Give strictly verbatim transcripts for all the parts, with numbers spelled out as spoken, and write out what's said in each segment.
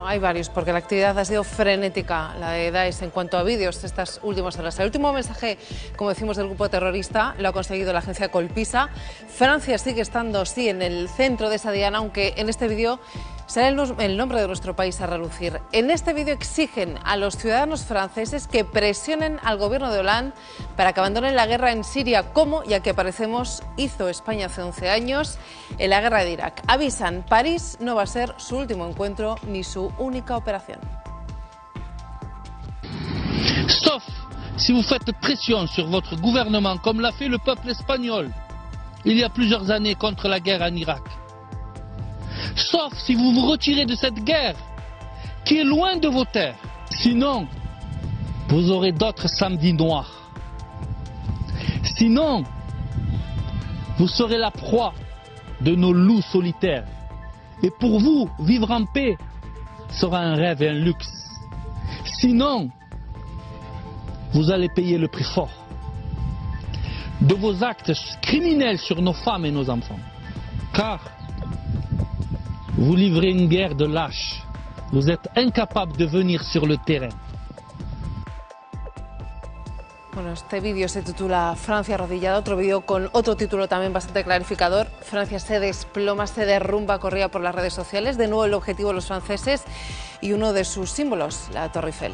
Hay varios, porque la actividad ha sido frenética, la de Daesh, en cuanto a vídeos estas últimas horas. El último mensaje, como decimos, del grupo terrorista lo ha conseguido la agencia Colpisa. Francia sigue estando, sí, en el centro de esa diana, aunque en este vídeo sale el nombre de nuestro país a relucir. En este vídeo exigen a los ciudadanos franceses que presionen al gobierno de Hollande para que abandonen la guerra en Siria, como, ya que parecemos, hizo España hace once años en la guerra de Irak. Avisan, París no va a ser su último encuentro ni su única operación. Sauf si vous faites pression sur votre gouvernement, comme l'a fait le peuple espagnol il y a plusieurs années contre la guerre en Irak. Sauf si vous vous retirez de cette guerre qui est loin de vos terres. Sinon, vous aurez d'autres samedis noirs. Sinon, vous serez la proie de nos loups solitaires. Et pour vous, vivre en paix sera un rêve et un luxe. Sinon, vous allez payer le prix fort de vos actes criminels sur nos femmes et nos enfants. Car vous livrez une guerre de lâches. Vous êtes incapables de venir sur le terrain. Bueno, este vídeo se titula Francia arrodillada, otro vídeo con otro título también bastante clarificador. Francia se desploma, se derrumba, corría por las redes sociales. De nuevo el objetivo de los franceses y uno de sus símbolos, la Torre Eiffel.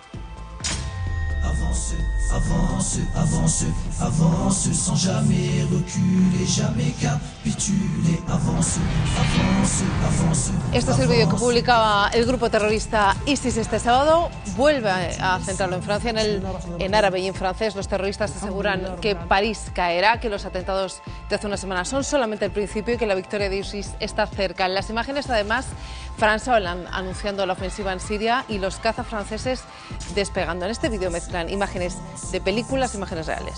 Avance, avance, avance, avance, sans jamais reculer, jamais capituler. Avance, avance, avance. Este es el vídeo que publicaba el grupo terrorista ISIS este sábado. Vuelve a centrarlo en Francia, en, el, en árabe y en francés. Los terroristas aseguran que París caerá, que los atentados de hace una semana son solamente el principio y que la victoria de ISIS está cerca. En las imágenes, además, François Hollande anunciando la ofensiva en Siria y los cazas franceses despegando. En este vídeo mezclan imágenes de películas, imágenes reales.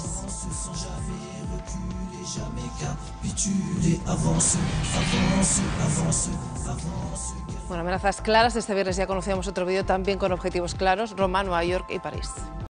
Bueno, amenazas claras. Este viernes ya conocíamos otro vídeo también con objetivos claros: Roma, Nueva York y París.